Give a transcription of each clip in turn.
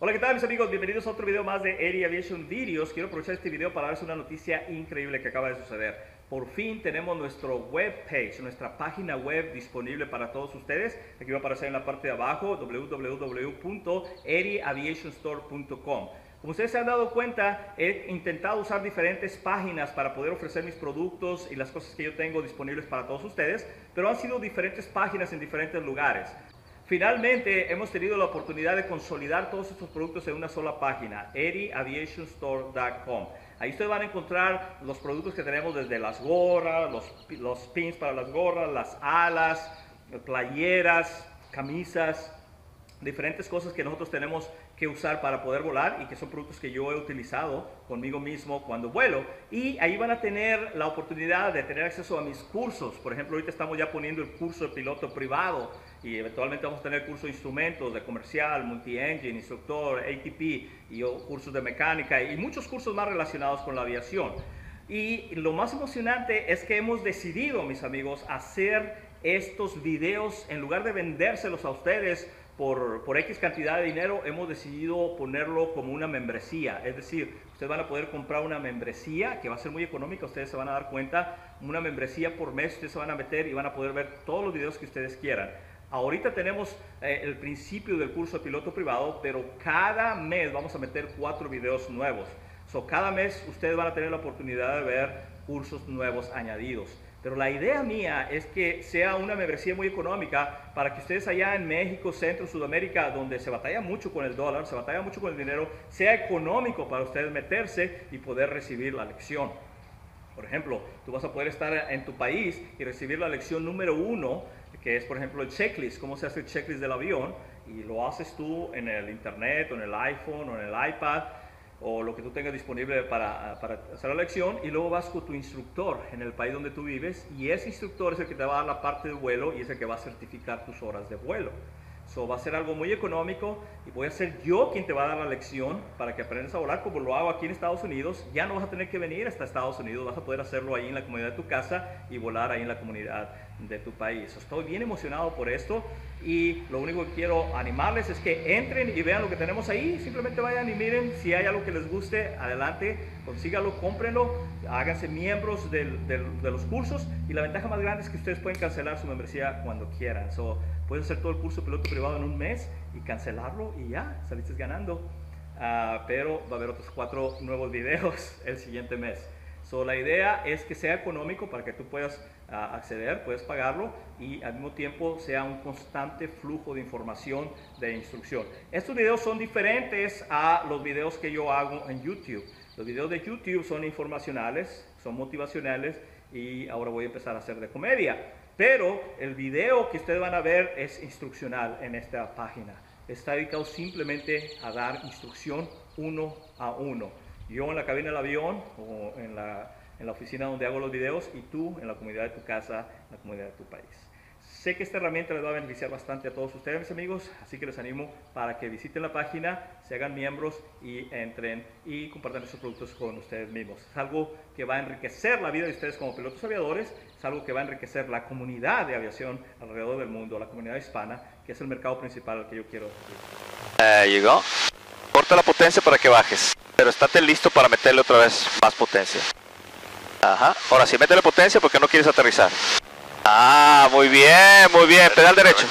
Hola, ¿qué tal mis amigos? Bienvenidos a otro video más de Eri Aviation Videos. Quiero aprovechar este video para darles una noticia increíble que acaba de suceder. Por fin tenemos nuestro webpage, nuestra página web disponible para todos ustedes. Aquí va a aparecer en la parte de abajo www.eriaviationstore.com. Como ustedes se han dado cuenta, he intentado usar diferentes páginas para poder ofrecer mis productos y las cosas que yo tengo disponibles para todos ustedes, pero han sido diferentes páginas en diferentes lugares. Finalmente hemos tenido la oportunidad de consolidar todos estos productos en una sola página, eriaviationstore.com. Ahí ustedes van a encontrar los productos que tenemos desde las gorras, los pins para las gorras, las alas, playeras, camisas, diferentes cosas que nosotros tenemos que usar para poder volar y que son productos que yo he utilizado conmigo mismo cuando vuelo. Y ahí van a tener la oportunidad de tener acceso a mis cursos. Por ejemplo, ahorita estamos ya poniendo el curso de piloto privado y eventualmente vamos a tener curso de instrumentos, de comercial, multi-engine, instructor, ATP y cursos de mecánica y muchos cursos más relacionados con la aviación. Y lo más emocionante es que hemos decidido, mis amigos, hacer estos videos en lugar de vendérselos a ustedes por X cantidad de dinero. Hemos decidido ponerlo como una membresía, es decir, ustedes van a poder comprar una membresía que va a ser muy económica, ustedes se van a dar cuenta, una membresía por mes, ustedes se van a meter y van a poder ver todos los videos que ustedes quieran. Ahorita tenemos el principio del curso de piloto privado, pero cada mes vamos a meter 4 videos nuevos. Cada mes ustedes van a tener la oportunidad de ver cursos nuevos añadidos. Pero la idea mía es que sea una membresía muy económica para que ustedes allá en México, Centro, Sudamérica, donde se batalla mucho con el dólar, se batalla mucho con el dinero, sea económico para ustedes meterse y poder recibir la lección. Por ejemplo, tú vas a poder estar en tu país y recibir la lección número 1, que es por ejemplo el checklist, cómo se hace el checklist del avión, y lo haces tú en el internet o en el iPhone o en el iPad, o lo que tú tengas disponible para hacer la lección, y luego vas con tu instructor en el país donde tú vives, y ese instructor es el que te va a dar la parte de vuelo y es el que va a certificar tus horas de vuelo. Va a ser algo muy económico y voy a ser yo quien te va a dar la lección para que aprendas a volar como lo hago aquí en Estados Unidos. Ya no vas a tener que venir hasta Estados Unidos, vas a poder hacerlo ahí en la comunidad de tu casa y volar ahí en la comunidad de tu país. Estoy bien emocionado por esto y lo único que quiero animarles es que entren y vean lo que tenemos ahí. Simplemente vayan y miren, si hay algo que les guste, adelante, consíganlo, cómprenlo, háganse miembros de los cursos, y la ventaja más grande es que ustedes pueden cancelar su membresía cuando quieran. Puedes hacer todo el curso de piloto privado en un mes y cancelarlo y ya, saliste ganando. Pero va a haber otros 4 nuevos videos el siguiente mes. La idea es que sea económico para que tú puedas acceder, puedes pagarlo y al mismo tiempo sea un constante flujo de información, de instrucción. Estos videos son diferentes a los videos que yo hago en YouTube. Los videos de YouTube son informacionales, son motivacionales y ahora voy a empezar a hacer de comedia. Pero el video que ustedes van a ver es instruccional en esta página. Está dedicado simplemente a dar instrucción 1 a 1. Yo en la cabina del avión o en la oficina donde hago los videos y tú en la comunidad de tu casa, en la comunidad de tu país. Sé que esta herramienta les va a beneficiar bastante a todos ustedes, mis amigos, así que les animo para que visiten la página, se hagan miembros y entren y compartan estos productos con ustedes mismos. Es algo que va a enriquecer la vida de ustedes como pilotos aviadores, es algo que va a enriquecer la comunidad de aviación alrededor del mundo, la comunidad hispana, que es el mercado principal al que yo quiero. Llegó. Corta la potencia para que bajes, pero estate listo para meterle otra vez más potencia. Ajá, ahora sí, métele potencia porque no quieres aterrizar. Ah, muy bien, pedal derecho.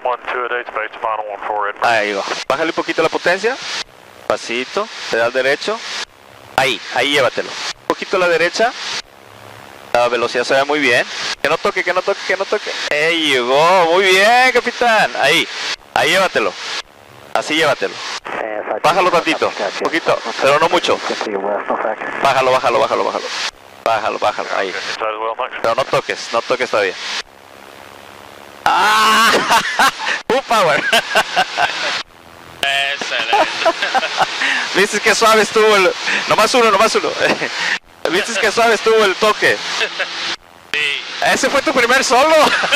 Ahí va, bájale un poquito la potencia. Pasito, pedal derecho. Ahí llévatelo. Un poquito a la derecha. La velocidad se ve muy bien. Que no toque. Ahí llegó, muy bien, capitán. Ahí llévatelo. Así llévatelo. Bájalo tantito, un poquito, pero no mucho. Bájalo. Bájalo, ahí. Pero no toques todavía. ¡Ah! ¡Full power! Excelente. ¿Viste que suave estuvo el...? Nomás uno. ¿Viste que suave estuvo el toque? Sí. Ese fue tu primer solo.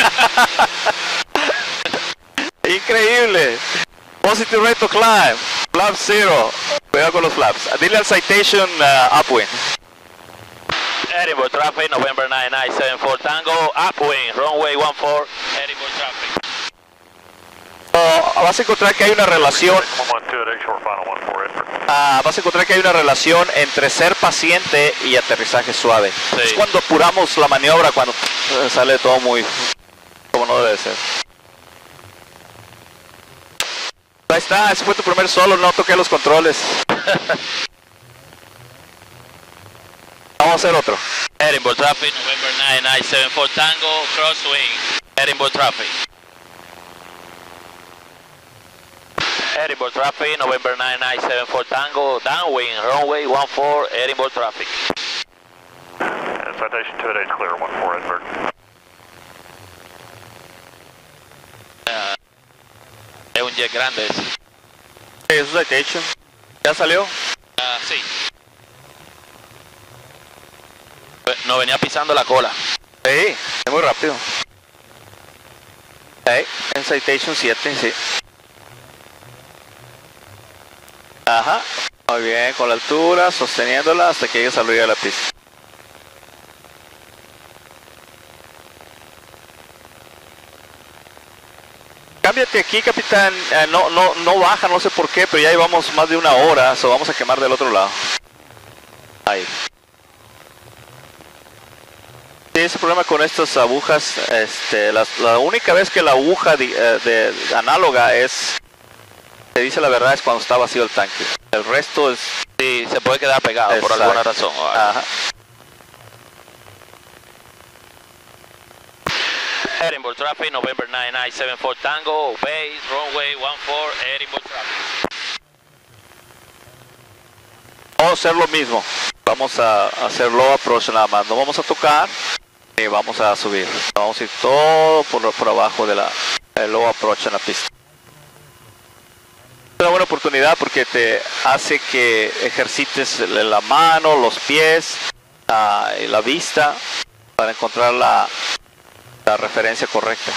Increíble. Positive rate to climb. Flap 0. Cuidado con los flaps. Dile al Citation upwind. Edinburgh traffic, November 9974 Tango, upwind, runway 14, Edinburgh traffic. Vas a encontrar que hay una relación 128, short final 14 Edward. Vas a encontrar que hay una relación entre ser paciente y aterrizaje suave. Sí. Es cuando apuramos la maniobra, cuando sale todo muy como no debe ser. Ahí está, ese fue tu primer solo, no toqué los controles. Vamos a hacer otro. Edinburgh traffic, November 9974 Tango, crosswind, Edinburgh traffic. Edinburgh traffic, November 9974 Tango, downwind, runway 14, Edinburgh traffic. Citation 28 clear, 14 Edinburgh. Es un jet grande ese. Es un citation. ¿Ya salió? Sí. No venía pisando la cola. Sí, es muy rápido. En citation 7, sí. Ajá, muy bien, con la altura, sosteniéndola hasta que llegues a la orilla de la pista. Cámbiate aquí, capitán. No baja, no sé por qué, pero ya llevamos más de una hora, so vamos a quemar del otro lado. Ahí. Sí, ese problema con estas agujas, la única vez que la aguja de análoga te dice la verdad es cuando está vacío el tanque. El resto es... Sí, se puede quedar pegado. Exacto. Por alguna razón. Ajá. Edinburgh traffic, November 9974 Tango, base, runway 14, Edinburgh traffic. Vamos a hacer lo mismo. Vamos a hacer low approach nada más. No vamos a tocar y vamos a subir. Vamos a ir todo por abajo de el low approach en la pista. Es una buena oportunidad porque te hace que ejercites la mano, los pies y la vista para encontrar la referencia correcta.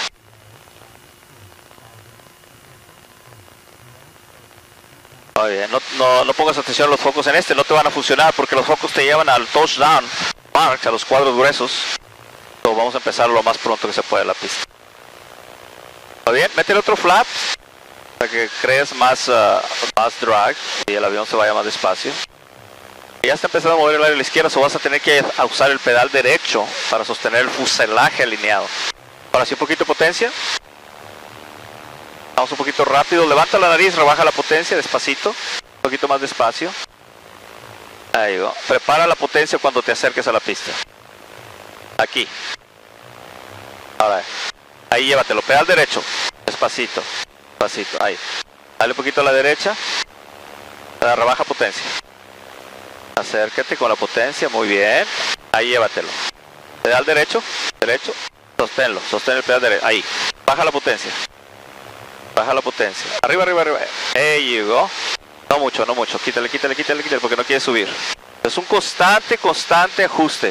Muy bien, no pongas atención a los focos en no te van a funcionar porque los focos te llevan al touchdown marks, a los cuadros gruesos. Entonces vamos a empezar lo más pronto que se pueda en la pista. Muy bien, métele otro flap para que crees más drag y el avión se vaya más despacio. Y ya está empezando a mover el aire a la izquierda, o vas a tener que usar el pedal derecho para sostener el fuselaje alineado. Ahora sí, un poquito de potencia. Vamos un poquito rápido, levanta la nariz, rebaja la potencia despacito, un poquito más despacio. Ahí va. Prepara la potencia cuando te acerques a la pista. Aquí. Ahora, ahí llévatelo, pedal derecho, despacito, despacito, ahí. Dale un poquito a la derecha, rebaja potencia. Acércate con la potencia, muy bien. Ahí llévatelo. Pedal derecho, derecho, sosténlo, sostén el pedal derecho, ahí. Baja la potencia. Baja la potencia. Arriba, arriba, arriba. Ahí llegó. No mucho, no mucho. Quítale, quítale, quítale, quítale porque no quiere subir. Es un constante ajuste.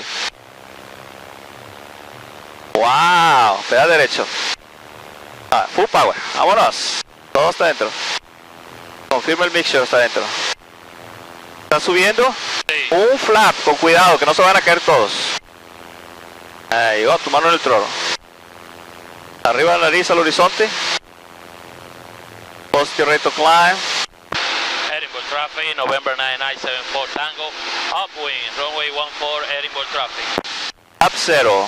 ¡Wow! Pedal derecho. Full power. Vámonos. Todo está dentro. Confirma el mixture, está dentro. ¿Está subiendo? Sí. Un flap, con cuidado, que no se van a caer todos. Ahí va, tu mano en el trono. Arriba la nariz al horizonte. Positive rate of climb. Edinburgh traffic, November 9974 Tango, upwind, runway 14, Edinburgh traffic. Up 0.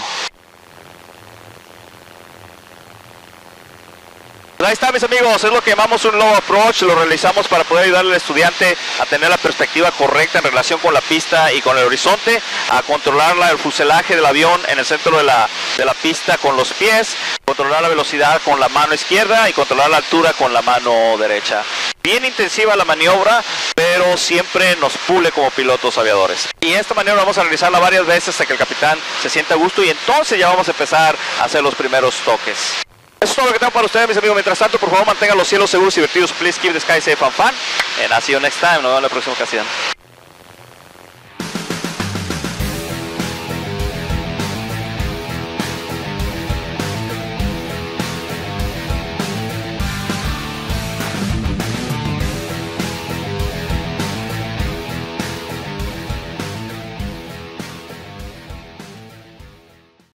Ahí está, mis amigos, es lo que llamamos un low approach, lo realizamos para poder ayudarle al estudiante a tener la perspectiva correcta en relación con la pista y con el horizonte, a controlar el fuselaje del avión en el centro de la pista con los pies, controlar la velocidad con la mano izquierda y controlar la altura con la mano derecha. Bien intensiva la maniobra, pero siempre nos pule como pilotos aviadores. Y esta maniobra vamos a realizarla varias veces hasta que el capitán se sienta a gusto y entonces ya vamos a empezar a hacer los primeros toques. Eso es todo lo que tengo para ustedes, mis amigos. Mientras tanto, por favor, mantengan los cielos seguros y divertidos. Please keep the sky safe and fun. And I'll see you next time. Nos vemos en la próxima ocasión.